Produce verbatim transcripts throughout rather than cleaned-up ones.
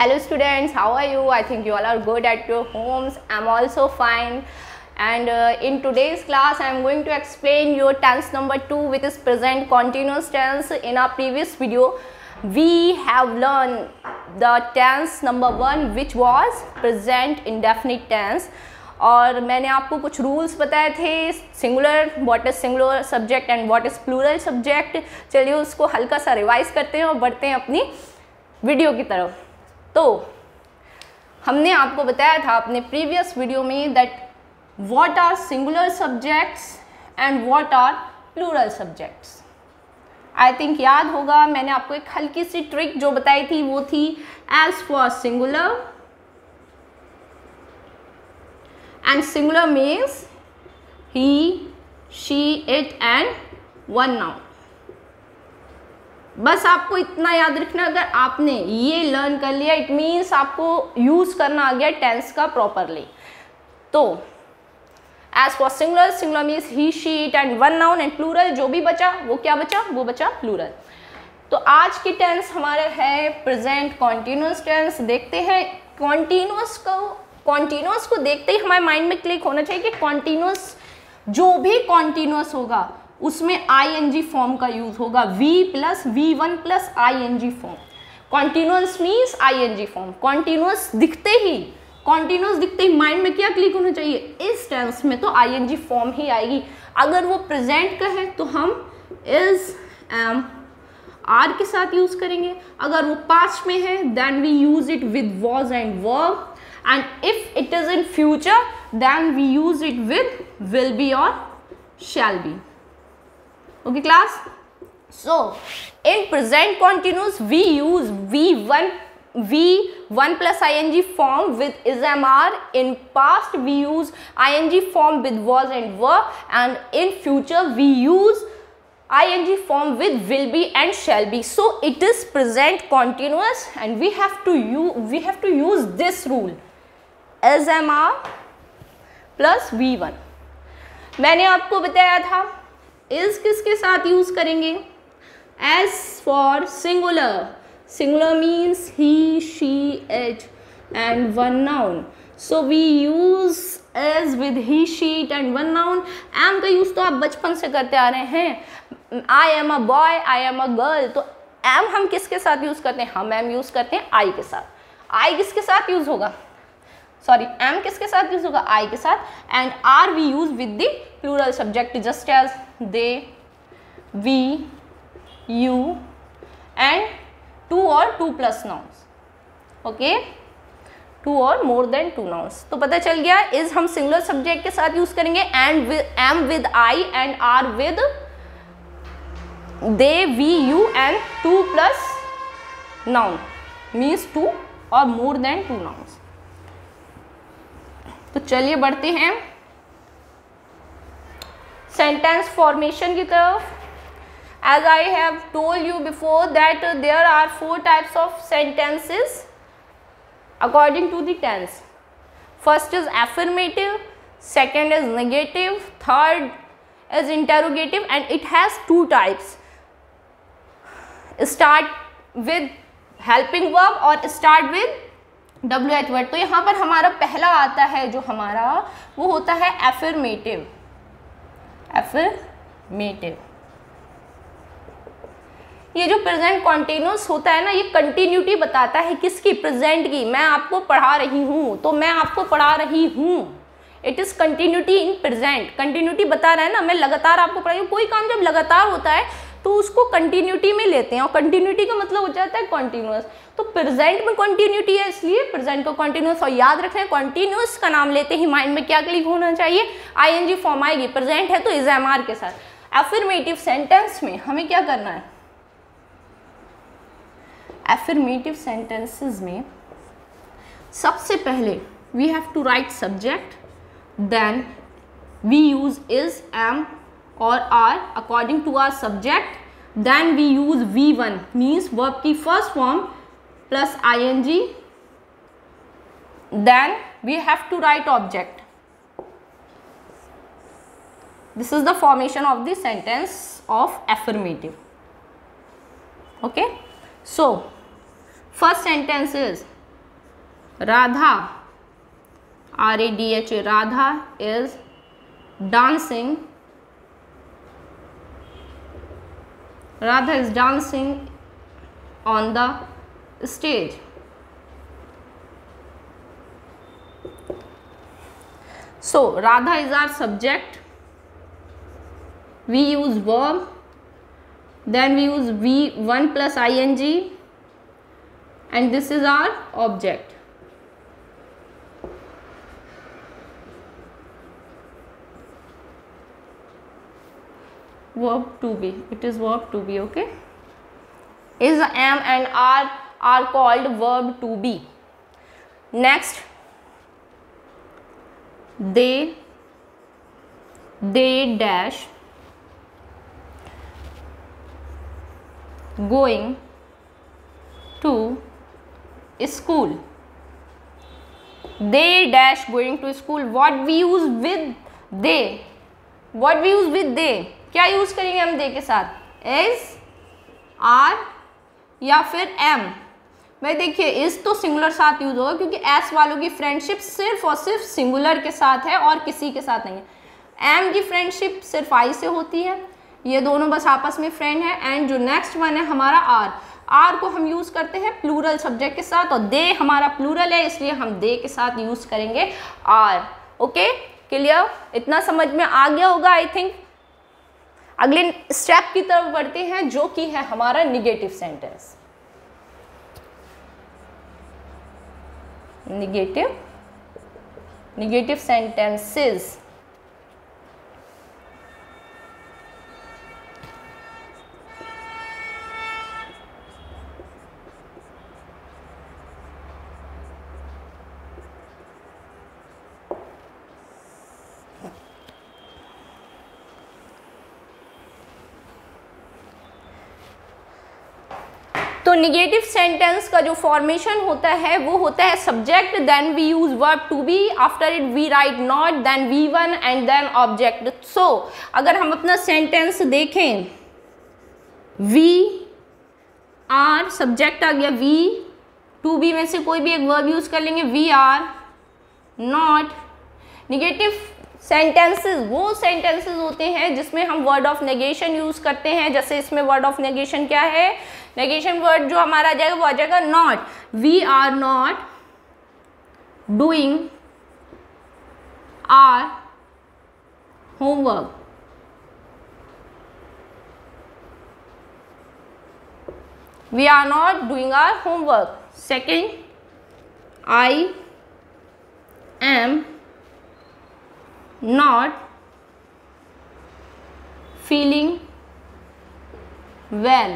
Hello students, how are you? I think you all are good at your homes. I'm also fine. And uh, in today's class, I'm going to explain your tense number two, which is present continuous tense. In our previous video, we have learned the tense number one, which was present indefinite tense. और मैंने आपको कुछ rules बताए थे, singular, what is singular subject and what is plural subject. चलिए उसको हल्का सा रिवाइज करते हैं और बढ़ते हैं अपनी वीडियो की तरफ. तो हमने आपको बताया था अपने प्रीवियस वीडियो में that what are singular subjects and what are plural subjects. I think याद होगा, मैंने आपको एक हल्की सी ट्रिक जो बताई थी वो थी as for singular, and singular means he, she, it and one noun. बस आपको इतना याद रखना. अगर आपने ये लर्न कर लिया इट मीन्स आपको यूज करना आ गया टेंस का प्रॉपरली. तो as for singular, singular means he, she, it and one noun, and plural जो भी बचा वो क्या बचा, वो बचा प्लूरल. तो आज की टेंस हमारे है प्रेजेंट कॉन्टिन्यूस टेंस. देखते हैं कॉन्टिन्यूस को कॉन्टिन्यूस को देखते ही हमारे माइंड में क्लिक होना चाहिए कि कॉन्टिन्यूस, जो भी कॉन्टिन्यूस होगा उसमें आई एन जी फॉर्म का यूज होगा. V plus V one plus I N G form. Continuous means I N G form. Continuous दिखते ही कॉन्टिन्यूस दिखते ही माइंड में क्या क्लिक होना चाहिए, इस टेंस में तो आई एन जी फॉर्म ही आएगी. अगर वो प्रेजेंट का है तो हम इज, एम, आर के साथ यूज करेंगे. अगर वो पास्ट में है then we use it with was and verb. And if it is in future, then we use it with will be or shall be. Okay, class? So, in present continuous, we use V one, V one plus ing form with is, am, are. In past, we use ing form with was and were. And in future, we use ing form with will be and shall be. So, it is present continuous, and we have to use we have to use this rule. Is, am, are plus V one. मैंने आपको बताया था is किसके साथ use करेंगे, as for singular. Singular means he, she, it and one noun. So we use is with he, she, it and one noun. Am का use तो आप बचपन से करते आ रहे हैं. I am a boy, I am a girl. तो एम हम किसके साथ यूज करते हैं, हम एम यूज करते हैं आई के साथ. आई किसके साथ यूज होगा, सॉरी एम किसके साथ यूज होगा, आई के साथ. And are we use with the plural subject just as they, we, you and two or two plus nouns. Okay, two or more then two nouns. तो पता चल गया इज हम सिंगुलर सब्जेक्ट के साथ यूज करेंगे, and with am with I and are with they, we, you and two plus noun means two or more then two nouns. तो चलिए बढ़ते हैं सेंटेंस फॉर्मेशन की तरफ. As I have told you before that there are four types of sentences according to the tense. First is affirmative, second is negative, third is interrogative, and it has two types. Start with helping verb or start with W H word. तो यहाँ पर हमारा पहला आता है जो हमारा वो होता है एफर्मेटिव. एफर्मेटिव ये जो प्रेजेंट कॉन्टिन्यूस होता है ना, ये कंटिन्यूटी बताता है किसकी, प्रेजेंट की. मैं आपको पढ़ा रही हूँ तो मैं आपको पढ़ा रही हूँ. It is continuity in present. Continuity बता रहा है ना, मैं लगातार आपको पढ़ा रही हूँ. कोई काम जब लगातार होता है तो उसको कंटिन्यूटी में लेते हैं, और कंटिन्यूटी का मतलब हो जाता है कॉन्टिन्यूस. तो प्रेजेंट में कंटिन्यूटी है इसलिए प्रेजेंट को कंटिन्यूस. और याद रखें कॉन्टिन्यूस का नाम लेते ही माइंड में क्या क्लिक होना चाहिए, आईएनजी फॉर्म आएगी. प्रेजेंट है तो इज, एम, आर के साथ. एफर्मेटिव सेंटेंस में हमें क्या करना है, एफर्मेटिव सेंटेंसेस में सबसे पहले we have to write subject, then we use is, am or are according to our subject. Then we use V one means verb की first form plus I N G. Then we have to write object. This is the formation of the sentence of affirmative. Okay, so first sentence is Radha, R A D H A, Radha is dancing. Radha is dancing on the stage. So Radha is our subject. We use verb, then we use V one plus ing, and this is our object. Verb to be, it is verb to be. Okay, is, am and are are called verb to be. Next, they they dash going to school. They dash going to school. What we use with they? What we use with they? क्या use करेंगे हम दे के साथ? is, are या फिर am? भाई देखिए, इस तो सिंगुलर साथ यूज होगा क्योंकि एस वालों की फ्रेंडशिप सिर्फ और सिर्फ सिंगुलर के साथ है और किसी के साथ नहीं है। एम की फ्रेंडशिप सिर्फ आई से होती है, ये दोनों बस आपस में फ्रेंड है। एंड जो नेक्स्ट वन है हमारा आर, आर को हम यूज करते हैं प्लूरल सब्जेक्ट के साथ, और दे हमारा प्लूरल है इसलिए हम दे के साथ यूज करेंगे आर। Okay, clear? इतना समझ में आ गया होगा आई थिंक। अगले स्टेप की तरफ बढ़ते हैं जो कि है हमारा negative sentence. Negative negative sentences. तो निगेटिव सेंटेंस का जो फॉर्मेशन होता है वो होता है subject, then we use verb to be, after it we write not, then V one and then object. So अगर हम अपना सेंटेंस देखें, वी आर सब्जेक्ट आ गया, वी टू बी में से कोई भी एक वर्ब यूज कर लेंगे, we are not. Negative sentences वो सेंटेंसेस होते हैं जिसमें हम वर्ड ऑफ नेगेशन यूज करते हैं। जैसे इसमें वर्ड ऑफ नेगेशन क्या है? नेगेशन वर्ड जो हमारा आ जाएगा वो आ जाएगा not. We are not doing our homework. We are not doing our homework. Second, I am not feeling well।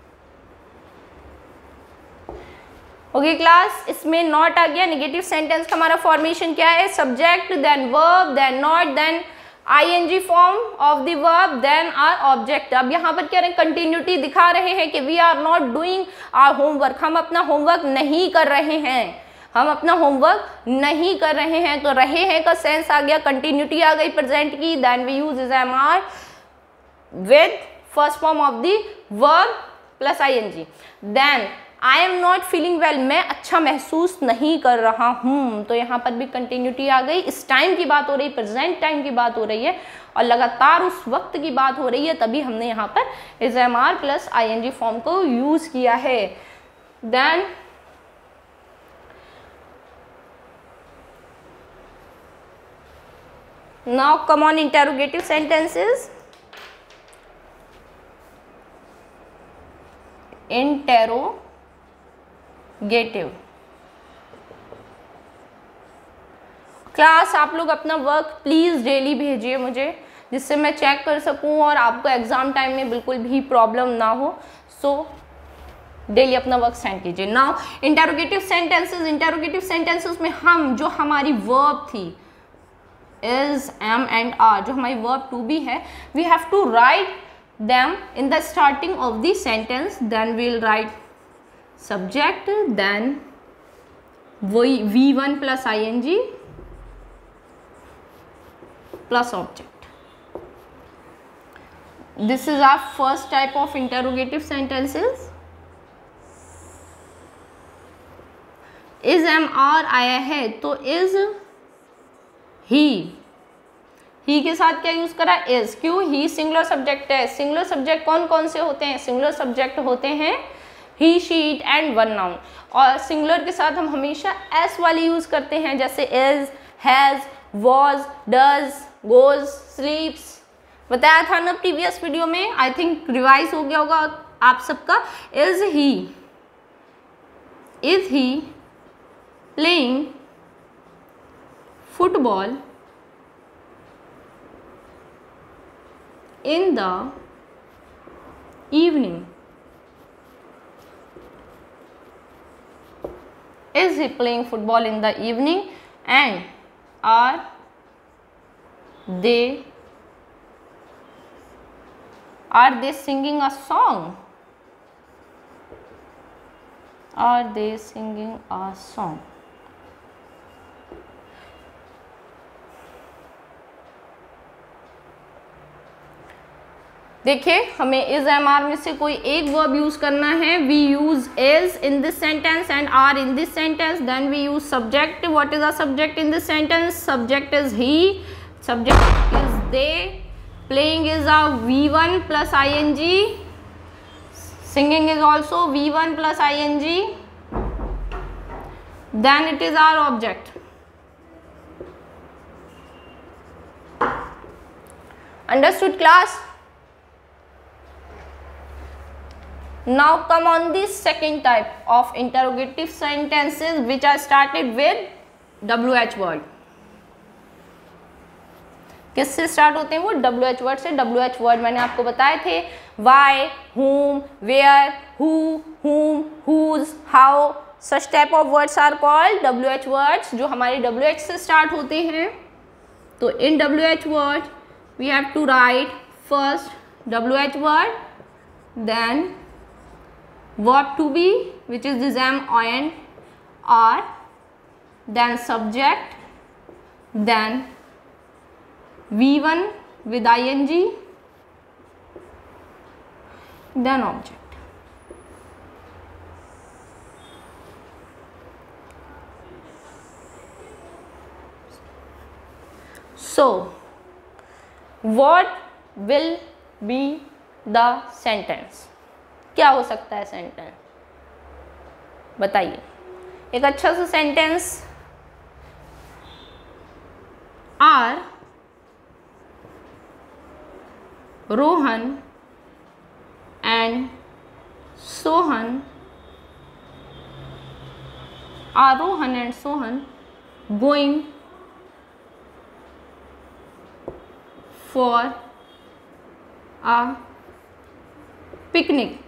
Okay class, इसमें नॉट आ गया। निगेटिव सेंटेंस का हमारा फॉर्मेशन क्या है? Subject, then verb, then not, then ING form of the verb, then our object. अब यहाँ पर क्या कंटिन्यूटी दिखा रहे हैं कि we are not doing our homework, हम अपना होमवर्क नहीं कर रहे हैं, हम अपना होमवर्क नहीं कर रहे हैं। तो रहे हैं का सेंस आ गया, कंटिन्यूटी आ गई प्रेजेंट की, then we use is am are with first form of the verb plus ING. Then I am not feeling well, मैं अच्छा महसूस नहीं कर रहा हूँ, तो यहाँ पर भी कंटिन्यूटी आ गई। इस टाइम की बात हो रही, प्रेजेंट टाइम की बात हो रही है और लगातार उस वक्त की बात हो रही है, तभी हमने यहाँ पर is am are plus ING form को यूज किया है। Then now come on interrogative sentences। interrogative class, आप लोग अपना वर्क प्लीज डेली भेजिए मुझे, जिससे मैं चेक कर सकूं और आपको एग्जाम टाइम में बिल्कुल भी प्रॉब्लम ना हो। सो डेली अपना वर्क सेंड कीजिए। Now interrogative sentences, interrogative sentences में हम जो हमारी वर्ब थी is, am and are, जो हमारी verb to be है, we have to write them in the starting of the sentence, then we'll write subject, then V one plus ing plus object. This is our first type of interrogative sentences. Is am are आया है तो is he, ही के साथ क्या use करा, is. क्यों, he singular subject है। Singular subject कौन कौन से होते हैं, सिंगुलर सब्जेक्ट होते हैं he, she, it and one noun. और सिंगुलर के साथ हम हमेशा एस वाली यूज करते हैं, जैसे is, has, was, does, goes, sleeps. बताया था ना प्रीवियस वीडियो में, आई थिंक रिवाइज हो गया होगा आप सबका। Is he, is he playing football in the evening? Is he playing football in the evening? And are they are they singing a song? Are they singing a song? देखिए, हमें is am are में से कोई एक verb use करना है। We use is in this sentence and are in this sentence, then we use subject. What is a subject in this sentence, subject is he, subject is they, playing is a V one plus I N G, singing is also V one plus I N G, then it is our object. Understood class? Now come on the second type of interrogative sentences which are started with W H word. किससे start होते हैं वो? W H word से। W H word मैंने आपको बताए थे, why, whom, where, who, whom, whose, how, such type of words are called W H words, जो हमारे W H से स्टार्ट होते हैं। तो in W H word we have to write first W H word, then verb to be which is this am, and, are, then subject, then V one with ing, then object. So what will be the sentence? क्या हो सकता है sentence, बताइए। एक अच्छा सा sentence, are Rohan and Sohan, are Rohan and Sohan going for a picnic.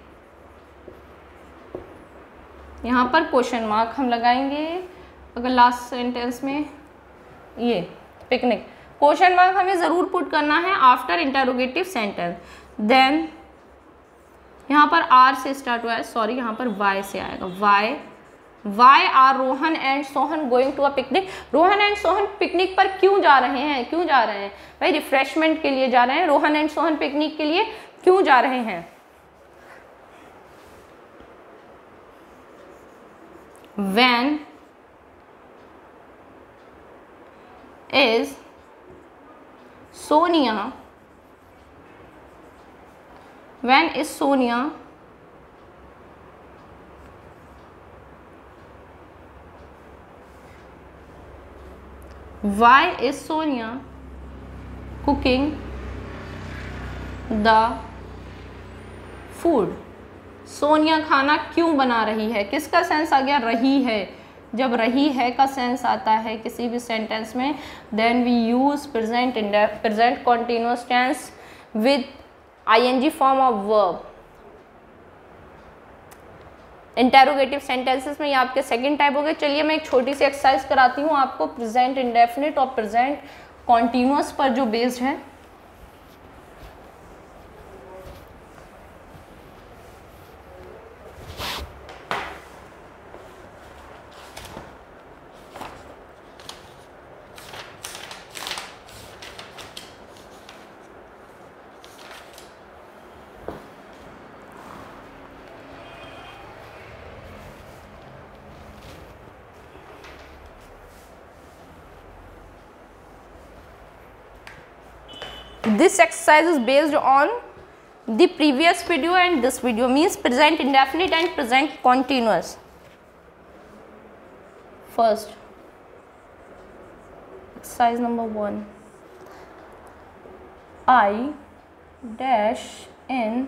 यहाँ पर क्वेश्चन मार्क हम लगाएंगे अगर लास्ट सेंटेंस में ये पिकनिक, क्वेश्चन मार्क हमें ज़रूर पुट करना है आफ्टर इंटरोगेटिव सेंटेंस। देन यहाँ पर आर से स्टार्ट हुआ है, सॉरी यहाँ पर वाई से आएगा, why why are Rohan and Sohan going to a picnic. Rohan and Sohan picnic पर क्यों जा रहे हैं, क्यों जा रहे हैं भाई? रिफ्रेशमेंट के लिए जा रहे हैं। रोहन एंड सोहन पिकनिक के लिए क्यों जा रहे हैं? When is Sonia when is Sonia why is Sonia cooking the food? Sonia खाना क्यों बना रही है? किसका सेंस आ गया? रही है। जब रही है का सेंस आता है किसी भी सेंटेंस में, then we use present present continuous tense with ING form of verb. Interrogative sentences में ये आपके सेकंड टाइप हो गए। चलिए मैं एक छोटी सी एक्सरसाइज कराती हूँ आपको प्रेजेंट इंडेफिनिट और प्रेजेंट कॉन्टिन्यूअस पर जो बेस्ड है। This exercise is based on the previous video and this video, means present indefinite and present continuous. First, exercise number one. I dash in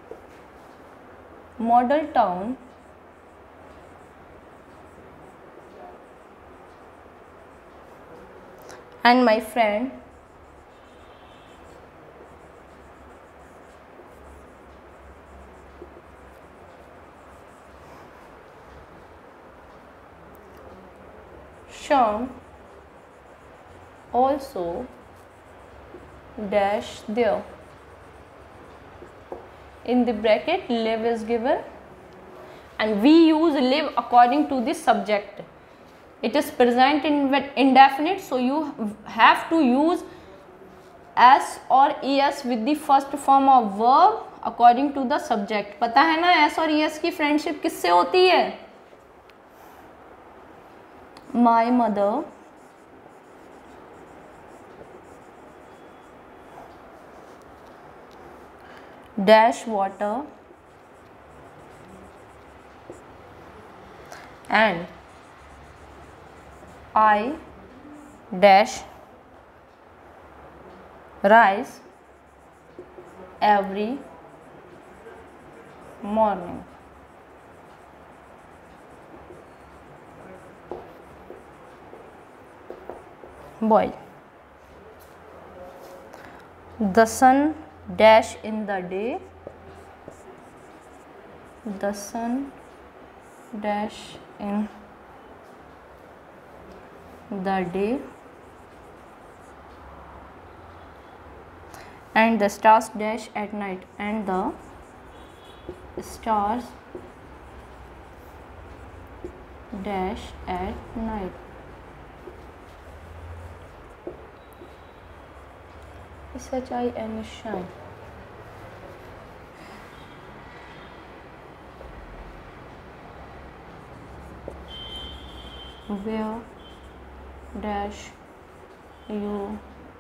model town and my friend Shyam also dash there. In the bracket live is given and we use live according to the subject. It is present in indefinite, so you have to use s or es with the first form of verb according to the subject. पता है ना s और es की friendship किससे होती है? My mother dash water and I dash rice every morning. Boil. The sun dash in the day. The sun dash in the day and the stars dash at night and the stars dash at night. Such I am shine. Where dash you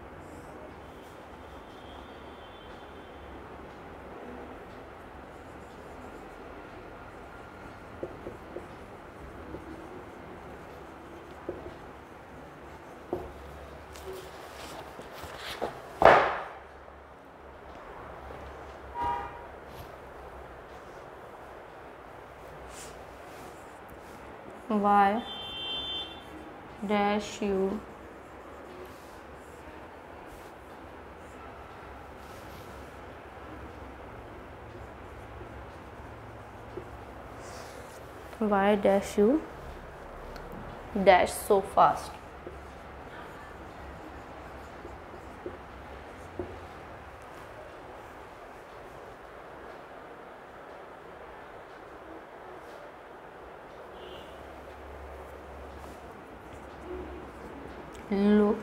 why dash you why dash you dash so fast. Look,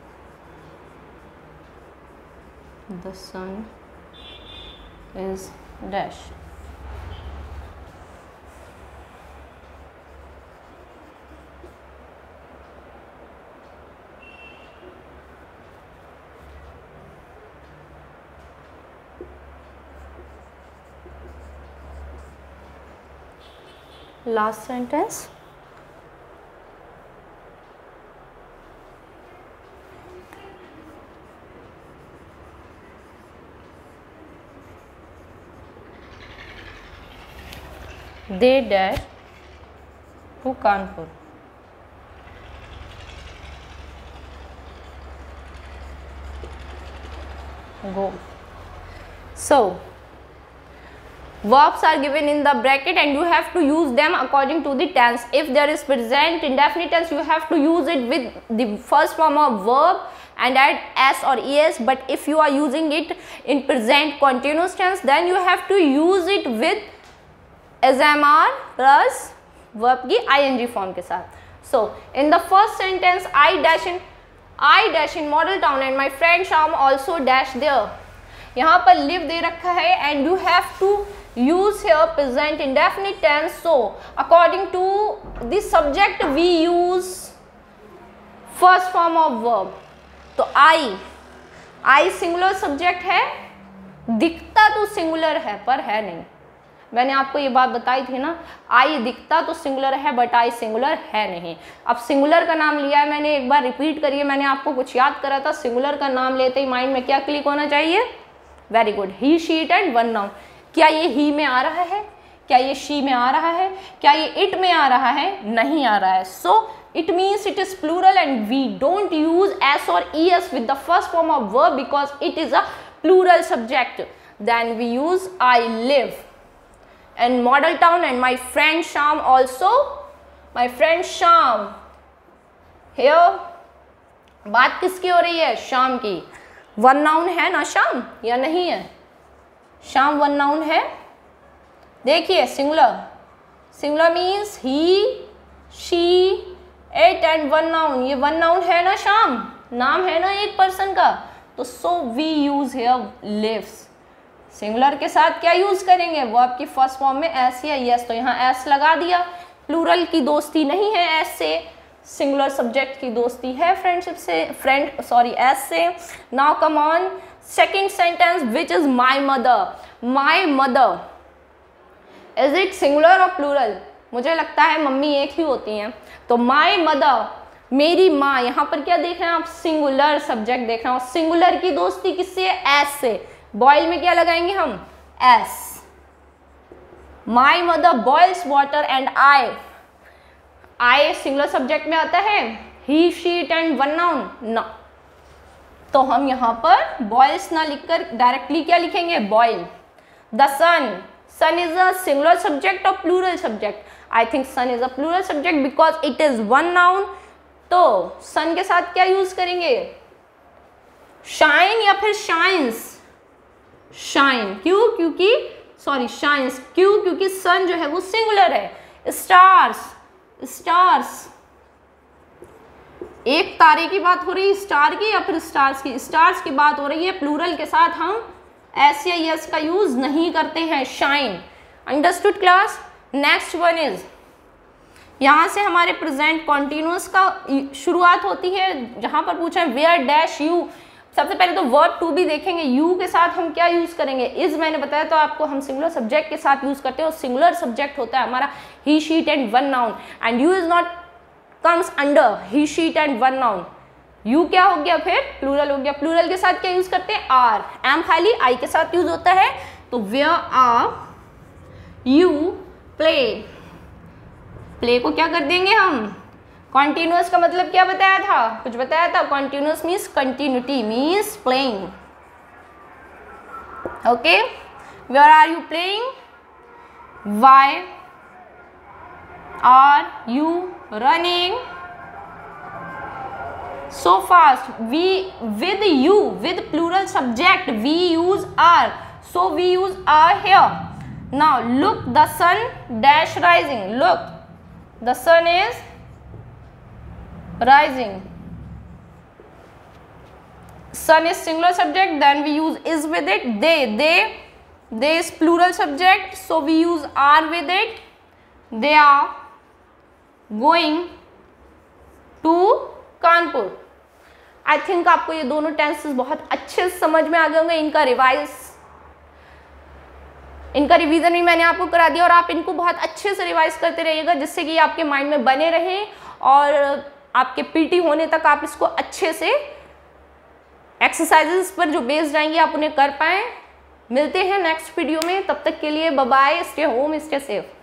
the sun is dash. Last sentence. They dash to Kanpur. Go. So, verbs are given in the bracket and you have to use them according to the tense. If there is present indefinite tense, you have to use it with the first form of verb and add s or es. But if you are using it in present continuous tense, then you have to use it with S M R plus verb की ing form के साथ. So, in the first sentence, I dash in I dash in model town and my friend Shyam also dash there. यहाँ पर live दे रखा है and you have to use here present indefinite tense. So, according to the subject, we use first form of verb. तो I I singular subject है, दिखता तो singular है पर है नहीं। मैंने आपको ये बात बताई थी ना, आई दिखता तो सिंगुलर है बट आई सिंगुलर है नहीं। अब सिंगुलर का नाम लिया है मैंने, एक बार रिपीट करिए, मैंने आपको कुछ याद करा था, सिंगुलर का नाम लेते ही माइंड में क्या क्लिक होना चाहिए? Very good, he she it and one noun. क्या ये ही में आ रहा है? क्या ये शी में आ रहा है? क्या ये इट में आ रहा है? नहीं आ रहा है। सो it means it is plural and we don't use s or es with the first form of verb because it is a plural subject. Then we use I live in model town and my friend Sham also, my friend Sham here। बात किसकी हो रही है? शाम की। One noun है ना शाम, या नहीं है? शाम वन नाउन है। देखिए singular, singular means he, she, it and one noun. ये वन नाउन है ना शाम, नाम है ना एक पर्सन का, तो so we use here lives. Singular के साथ क्या यूज करेंगे? वो आपकी फर्स्ट फॉर्म में एस या यस, तो यहाँ एस लगा दिया। प्लूरल की दोस्ती नहीं है एस से, सिंगुलर सब्जेक्ट की दोस्ती है फ्रेंडशिप से, फ्रेंड सॉरी एस से। Now come on second sentence, which is my mother. My mother, is it singular और प्लूरल? मुझे लगता है मम्मी एक ही होती हैं, तो माई मदर, मेरी माँ। यहाँ पर क्या देख रहे हैं आप? सिंगुलर सब्जेक्ट देख रहे हैं, और सिंगुलर की दोस्ती किससे है? एस से। बॉयल में क्या लगाएंगे हम? S. My mother boils water and I, I singular subject में आता है, he, she, it and one noun ना, तो हम यहाँ पर बॉयल्स ना लिखकर डायरेक्टली क्या लिखेंगे? Boil. The sun, sun is a singular subject और plural subject? I think sun is a plural subject because it is one noun। तो sun के साथ क्या यूज करेंगे? shine या फिर shines? shine क्यों? क्योंकि सॉरी shines क्यों? क्योंकि sun जो है वो सिंगुलर है। stars, stars, एक तारे की बात हो रही है स्टार की या फिर स्टार्स की? स्टार्स की बात हो रही है। प्लूरल के साथ हम एस या यस का यूज नहीं करते हैं। shine, understood class? Next one is, यहाँ से हमारे प्रेजेंट कॉन्टिन्यूअस का शुरुआत होती है। जहाँ पर पूछा है वेयर डैश यू, सबसे पहले तो वर्ब टू भी देखेंगे। यू के साथ हम क्या यूज करेंगे? इज मैंने बताया तो आपको, हम सिंगुलर सब्जेक्ट के साथ यूज करते हैं, और सिंगुलर सब्जेक्ट होता है हमारा he, she, it and one noun, and you is not comes under he, she, it and one noun. You क्या हो गया? फिर प्लूरल हो गया। प्लूरल के साथ क्या यूज करते हैं? आर। एम खाली आई के साथ यूज होता है, तो where are you play, play को क्या कर देंगे हम? कॉन्टिन्यूअस का मतलब क्या बताया था? कुछ बताया था? Continuous means continuity, means playing. Okay, where are you playing? Why are you running so fast? We with you, with plural subject we use are, so we use are here. Now look the sun dash rising, look the sun is rising. Sun is singular subject, then we use is with it. They, they, they is plural subject, so we use are with it. They are going to Kanpur. I think आपको ये दोनों tenses बहुत अच्छे से समझ में आ गए होंगे। इनका रिवाइज, इनका रिवीजन भी मैंने आपको करा दिया, और आप इनको बहुत अच्छे से रिवाइज करते रहिएगा, जिससे कि आपके माइंड में बने रहें, और आपके पीटी होने तक आप इसको अच्छे से एक्सरसाइजेस पर जो बेस्ड आएंगे आप उन्हें कर पाएँ। मिलते हैं नेक्स्ट वीडियो में, तब तक के लिए bye bye, stay home, stay safe.